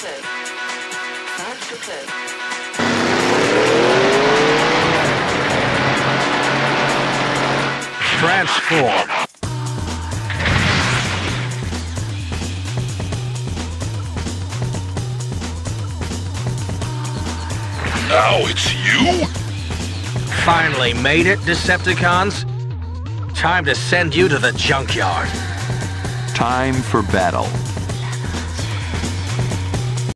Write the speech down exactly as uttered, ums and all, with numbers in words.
approach. Fast approach. Transform. Now it's you? Finally made it, Decepticons? Time to send you to the junkyard. Time for battle.